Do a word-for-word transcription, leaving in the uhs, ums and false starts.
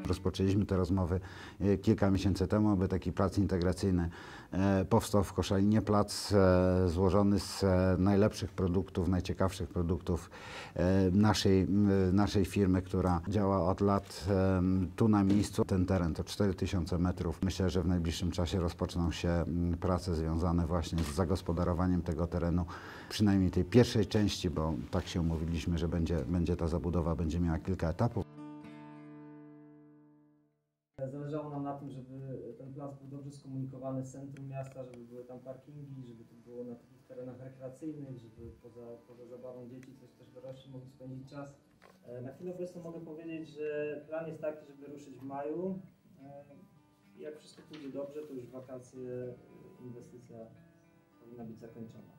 Rozpoczęliśmy te rozmowy kilka miesięcy temu, aby taki plac integracyjny powstał w Koszalinie. Plac złożony z najlepszych produktów, najciekawszych produktów naszej, naszej firmy, która działa od lat tu na miejscu. Ten teren to cztery tysiące metrów. Myślę, że w najbliższym czasie rozpoczną się prace związane właśnie z zagospodarowaniem tego terenu, przynajmniej tej pierwszej części, bo tak się umówiliśmy, że będzie, będzie ta zabudowa będzie miała kilka etapów. Zależało nam na tym, żeby ten plac był dobrze skomunikowany z centrum miasta, żeby były tam parkingi, żeby to było na takich terenach rekreacyjnych, żeby poza, poza zabawą dzieci coś też dorośli mogli spędzić czas. Na chwilę obecną mogę powiedzieć, że plan jest taki, żeby ruszyć w maju. Jak wszystko pójdzie dobrze, to już w wakacje inwestycja powinna być zakończona.